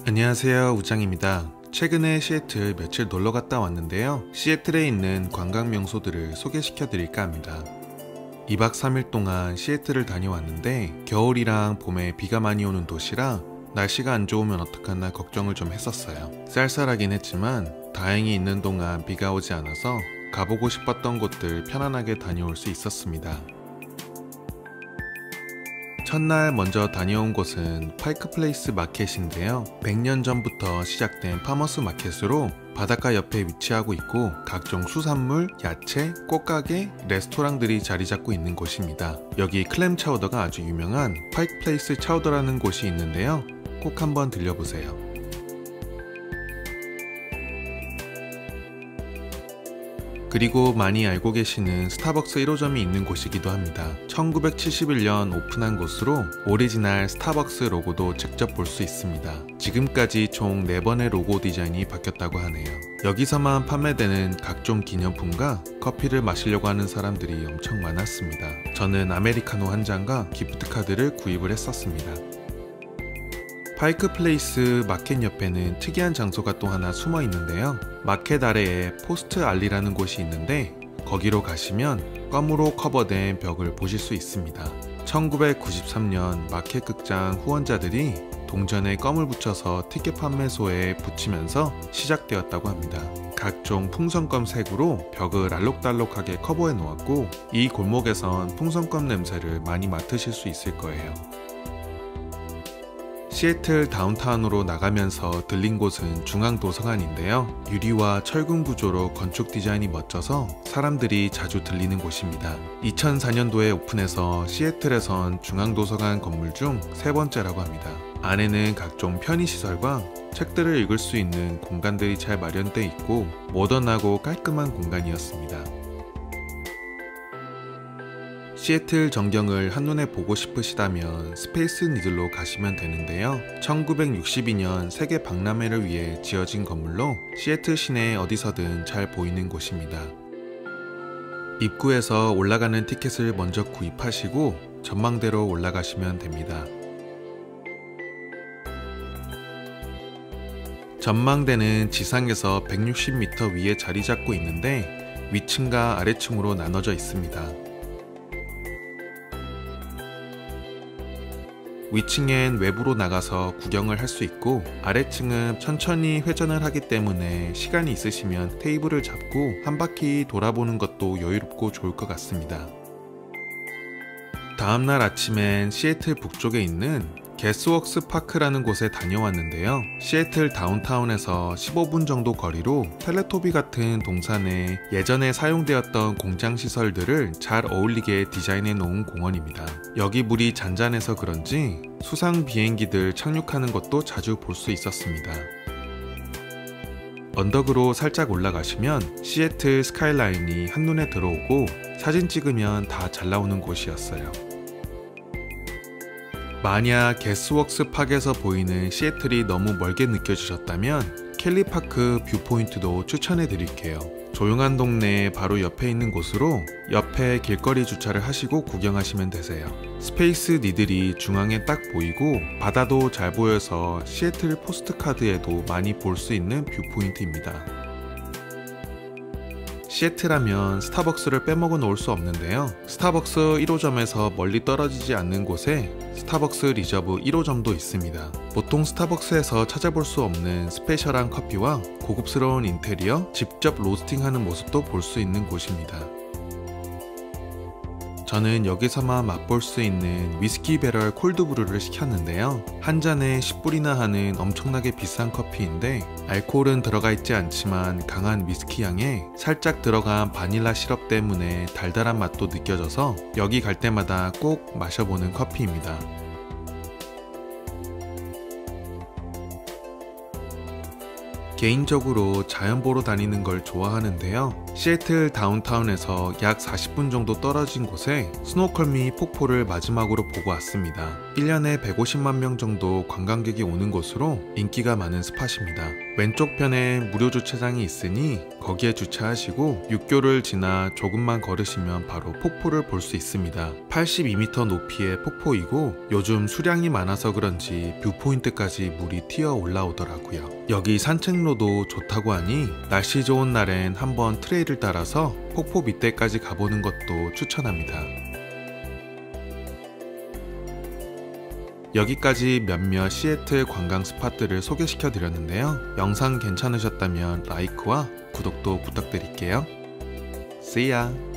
안녕하세요, 우장입니다. 최근에 시애틀 며칠 놀러 갔다 왔는데요. 시애틀에 있는 관광 명소들을 소개시켜 드릴까 합니다. 2박 3일 동안 시애틀을 다녀왔는데 겨울이랑 봄에 비가 많이 오는 도시라 날씨가 안 좋으면 어떡하나 걱정을 좀 했었어요. 쌀쌀하긴 했지만 다행히 있는 동안 비가 오지 않아서 가보고 싶었던 곳들 편안하게 다녀올 수 있었습니다. 첫날 먼저 다녀온 곳은 파이크 플레이스 마켓인데요. 100년 전부터 시작된 파머스 마켓으로 바닷가 옆에 위치하고 있고 각종 수산물, 야채, 꽃가게, 레스토랑들이 자리 잡고 있는 곳입니다. 여기 클램 차우더가 아주 유명한 파이크 플레이스 차우더라는 곳이 있는데요. 꼭 한번 들려보세요. 그리고 많이 알고 계시는 스타벅스 1호점이 있는 곳이기도 합니다. 1971년 오픈한 곳으로 오리지널 스타벅스 로고도 직접 볼 수 있습니다. 지금까지 총 4번의 로고 디자인이 바뀌었다고 하네요. 여기서만 판매되는 각종 기념품과 커피를 마시려고 하는 사람들이 엄청 많았습니다. 저는 아메리카노 한 잔과 기프트 카드를 구입을 했었습니다. 파이크 플레이스 마켓 옆에는 특이한 장소가 또 하나 숨어 있는데요. 마켓 아래에 포스트 알리라는 곳이 있는데 거기로 가시면 껌으로 커버된 벽을 보실 수 있습니다. 1993년 마켓 극장 후원자들이 동전에 껌을 붙여서 티켓 판매소에 붙이면서 시작되었다고 합니다. 각종 풍선껌 색으로 벽을 알록달록하게 커버해 놓았고 이 골목에선 풍선껌 냄새를 많이 맡으실 수 있을 거예요. 시애틀 다운타운으로 나가면서 들린 곳은 중앙도서관인데요. 유리와 철근 구조로 건축 디자인이 멋져서 사람들이 자주 들리는 곳입니다. 2004년도에 오픈해서 시애틀에선 중앙도서관 건물 중 3번째라고 합니다. 안에는 각종 편의시설과 책들을 읽을 수 있는 공간들이 잘 마련되어 있고 모던하고 깔끔한 공간이었습니다. 시애틀 전경을 한눈에 보고 싶으시다면 스페이스 니들로 가시면 되는데요. 1962년 세계 박람회를 위해 지어진 건물로 시애틀 시내 어디서든 잘 보이는 곳입니다. 입구에서 올라가는 티켓을 먼저 구입하시고 전망대로 올라가시면 됩니다. 전망대는 지상에서 160m 위에 자리 잡고 있는데 위층과 아래층으로 나눠져 있습니다. 위층엔 외부로 나가서 구경을 할 수 있고 아래층은 천천히 회전을 하기 때문에 시간이 있으시면 테이블을 잡고 한 바퀴 돌아보는 것도 여유롭고 좋을 것 같습니다. 다음날 아침엔 시애틀 북쪽에 있는 게스웍스 파크라는 곳에 다녀왔는데요. 시애틀 다운타운에서 15분 정도 거리로 텔레토비 같은 동산에 예전에 사용되었던 공장 시설들을 잘 어울리게 디자인해 놓은 공원입니다. 여기 물이 잔잔해서 그런지 수상 비행기들 착륙하는 것도 자주 볼 수 있었습니다. 언덕으로 살짝 올라가시면 시애틀 스카이라인이 한눈에 들어오고 사진 찍으면 다 잘 나오는 곳이었어요. 만약 게스웍스 팍에서 보이는 시애틀이 너무 멀게 느껴지셨다면 켈리파크 뷰포인트도 추천해 드릴게요. 조용한 동네 바로 옆에 있는 곳으로 옆에 길거리 주차를 하시고 구경하시면 되세요. 스페이스 니들이 중앙에 딱 보이고 바다도 잘 보여서 시애틀 포스트카드에도 많이 볼 수 있는 뷰포인트입니다. 시애틀 하면 스타벅스를 빼먹어 놓을 수 없는데요. 스타벅스 1호점에서 멀리 떨어지지 않는 곳에 스타벅스 리저브 1호점도 있습니다. 보통 스타벅스에서 찾아볼 수 없는 스페셜한 커피와 고급스러운 인테리어, 직접 로스팅하는 모습도 볼 수 있는 곳입니다. 저는 여기서만 맛볼 수 있는 위스키 배럴 콜드브루를 시켰는데요. 한 잔에 10불이나 하는 엄청나게 비싼 커피인데 알코올은 들어가 있지 않지만 강한 위스키 향에 살짝 들어간 바닐라 시럽 때문에 달달한 맛도 느껴져서 여기 갈 때마다 꼭 마셔보는 커피입니다. 개인적으로 자연 보러 다니는 걸 좋아하는데요. 시애틀 다운타운에서 약 40분 정도 떨어진 곳에 스노우컬 및 폭포를 마지막으로 보고 왔습니다. 1년에 150만 명 정도 관광객이 오는 곳으로 인기가 많은 스팟입니다. 왼쪽 편에 무료 주차장이 있으니 거기에 주차하시고 육교를 지나 조금만 걸으시면 바로 폭포를 볼 수 있습니다. 82m 높이의 폭포이고 요즘 수량이 많아서 그런지 뷰포인트까지 물이 튀어 올라오더라고요. 여기 산책로도 좋다고 하니 날씨 좋은 날엔 한번 트레일을 따라서 폭포 밑에까지 가보는 것도 추천합니다. 여기까지 몇몇 시애틀 관광 스팟들을 소개시켜 드렸는데요. 영상 괜찮으셨다면 라이크와 구독도 부탁드릴게요. See ya!